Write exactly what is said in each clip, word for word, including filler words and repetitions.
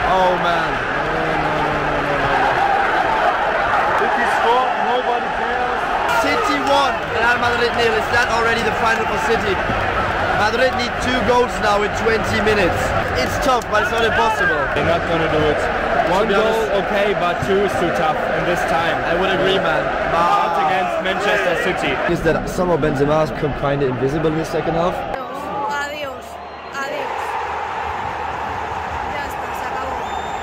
Oh man. City scored, nobody cares. City won. Real Madrid nil. Is that already the final for City? Madrid need two goals now in twenty minutes. It's tough, but it's not impossible. They're not gonna do it. One goal, okay, but two is too tough in this time. I would agree, man. Not against Manchester City. Is that some of Benzema has become kind of invisible in the second half? Adiós, adiós. Ya está, se acabó.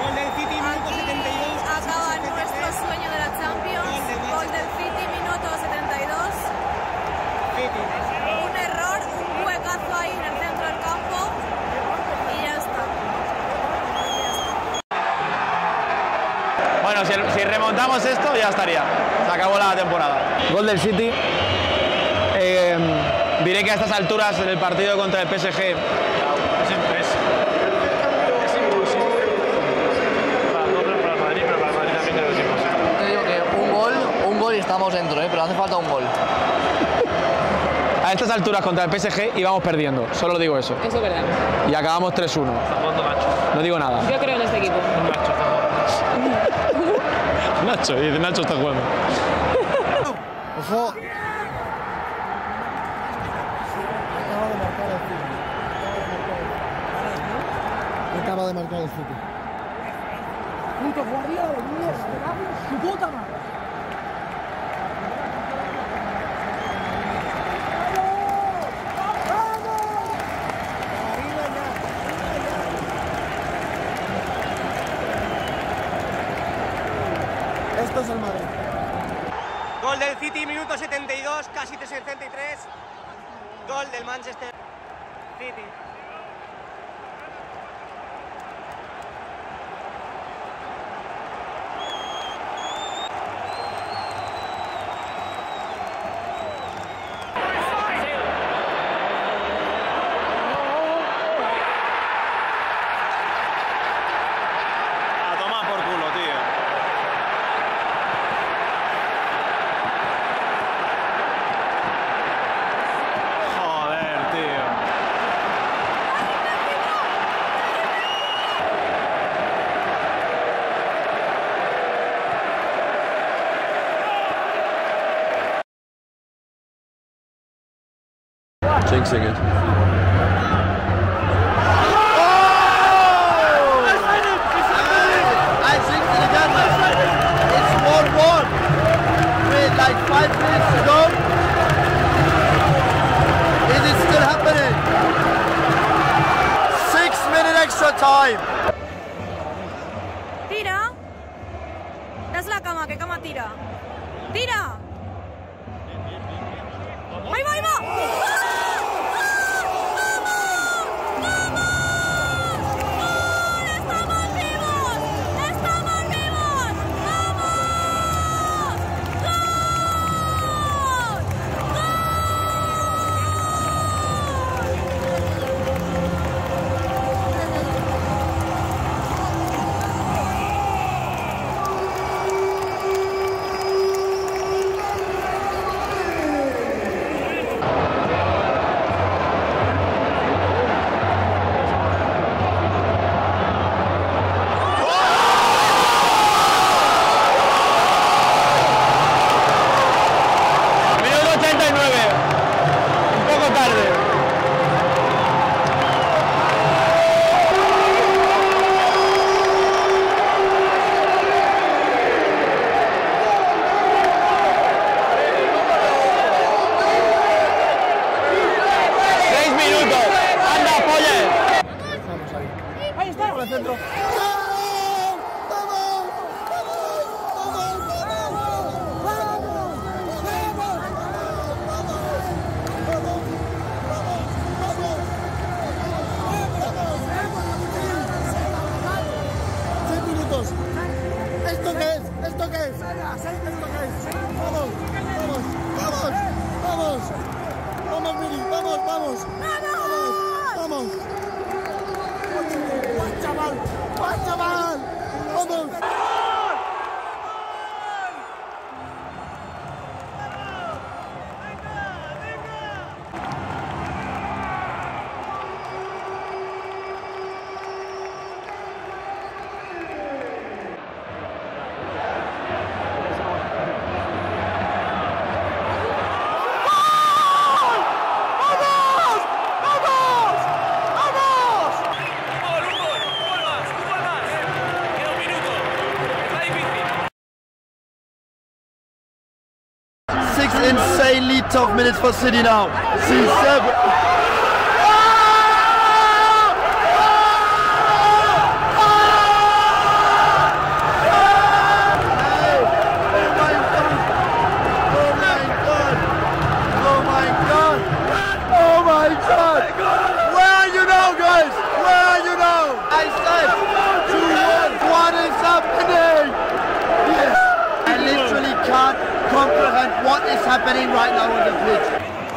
Aquí acaba nuestro sueño de la Champions. Gol del City, minuto setenta y dos. Un error, un huecazo ahí en el centro del campo. Y ya está. Bueno, si, si remontamos esto ya estaría. Se acabó la temporada. Gol del City. Eh, diré que a estas alturas del partido contra el P S G es imposible. Es imposible. Para nosotros, para el Madrid, pero para el Madrid también creo que es imposible. Te digo que un gol, un gol y estamos dentro, ¿eh? Pero hace falta un gol. A estas alturas contra el P S G íbamos perdiendo, solo digo eso. Eso es verdad. Y acabamos tres uno. Está jugando Nacho. No digo nada. Yo creo en este equipo. Nacho está jugando. Nacho, y dice Nacho está jugando. Ojo. Acaba de marcar el City. Puto Guardiola, mierda, su puta madre. Esto es el Madrid. Gol del City, minuto setenta y dos, casi setenta y tres. Gol del Manchester City. A tomar por culo, tío. Joder, tío. Jinxing it. Five minutes to go. Is it still happening? Six minute extra time. Tira. Es la cama, que cama tira. Tira. ¡Ahí va, ahí va! tough minutes for City now. C seven. Comprehend what is happening right now on the pitch.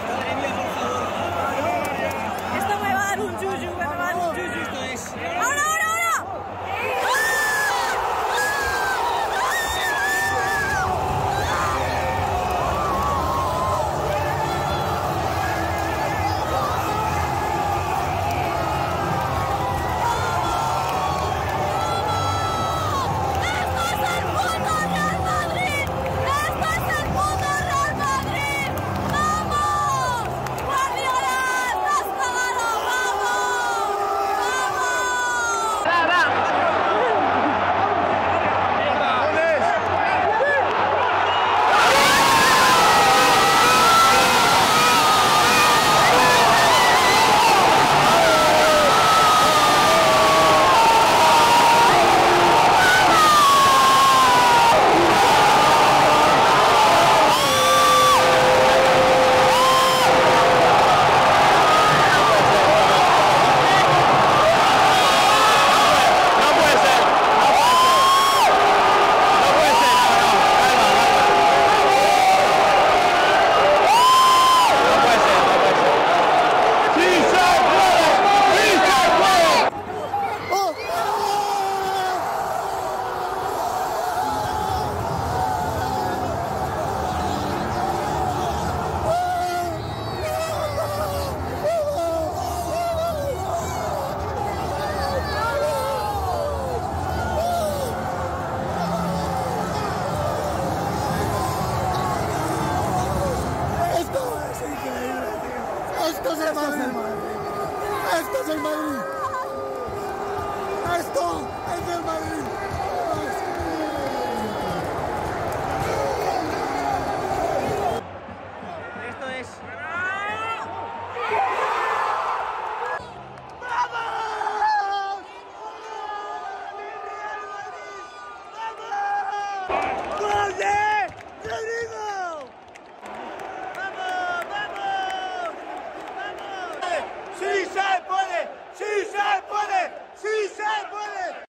Esto me va a dar un yuyu, me va a dar un yuyu. ¡Ahora, ahora, ahora! Esto es el Madrid. Esto es el Madrid. Esto es el Madrid. Esto es... ¡Gol de Rodrigo! ¡Vamos, vamos! ¡Vamos! ¡Sí se puede! ¡Sí se puede! ¡Sí se puede!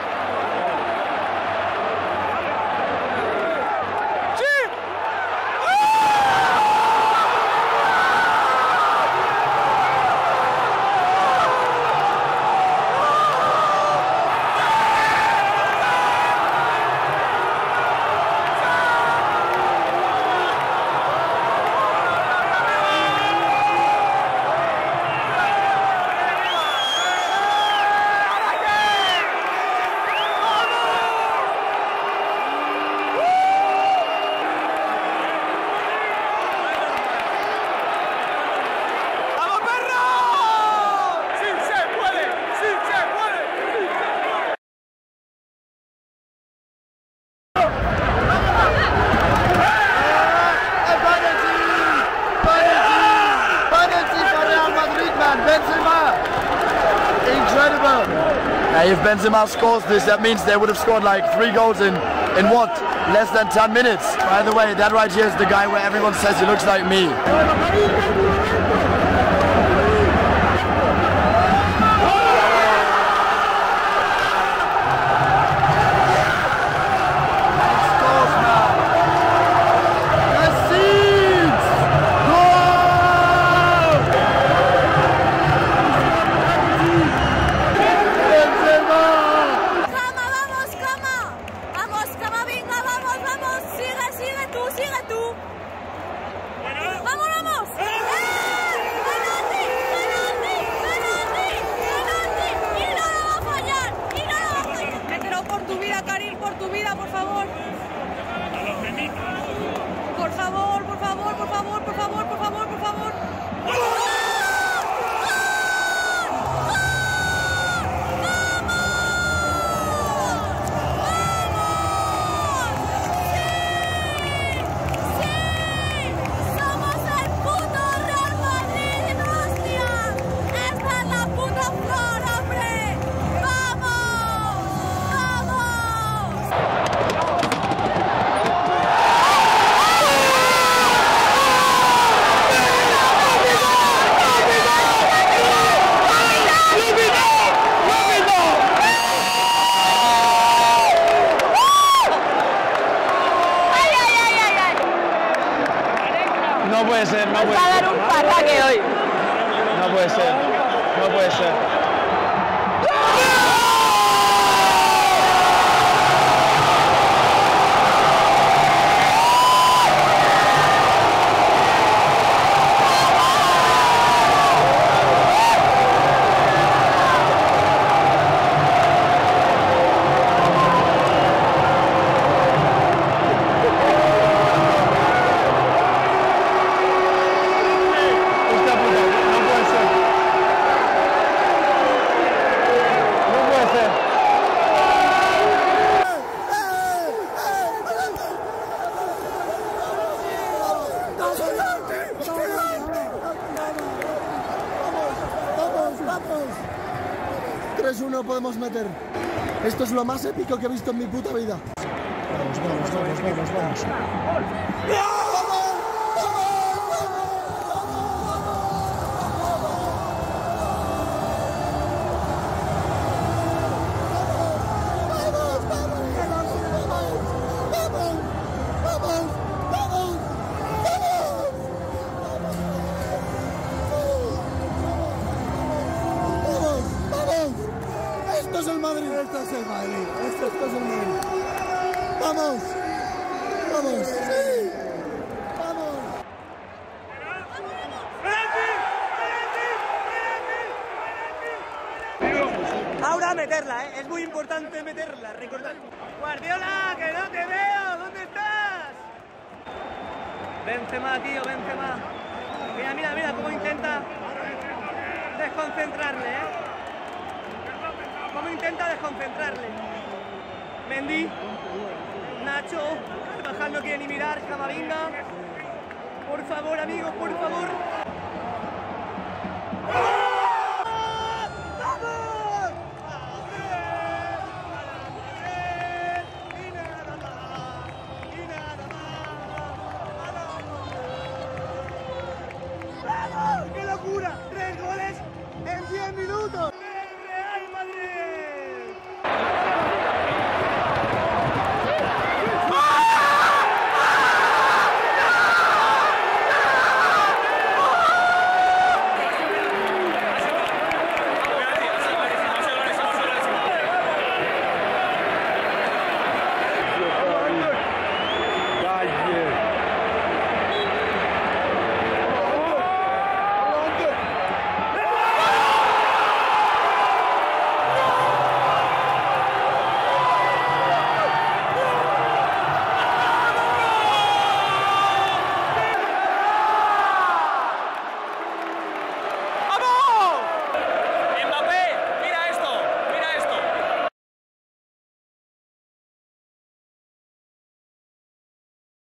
Uh, if Benzema scores this, that means they would have scored like three goals in, in what? Less than ten minutes. By the way, that right here is the guy where everyone says he looks like me. ¡Vamos, vamos! ¡Eh! puede ser, no Vas puede a ser. dar un pataque hoy. No puede ser, no puede ser. tres uno podemos meter. Esto es lo más épico que he visto en mi puta vida. Vamos, vamos, vamos, vamos, vamos. Esto es el Madrid, esto es el Madrid, esto, esto es el Madrid. Vamos, vamos, sí, vamos. Ahora meterla, ¿eh? Es muy importante meterla, recordad. Guardiola, que no te veo, ¿dónde estás? Benzema, tío, Benzema. Mira, mira, mira cómo intenta desconcentrarle, ¿eh? Cómo intenta desconcentrarle. Mendy, Nacho, Carvajal no quiere ni mirar, Camavinga. Por favor, amigos, por favor.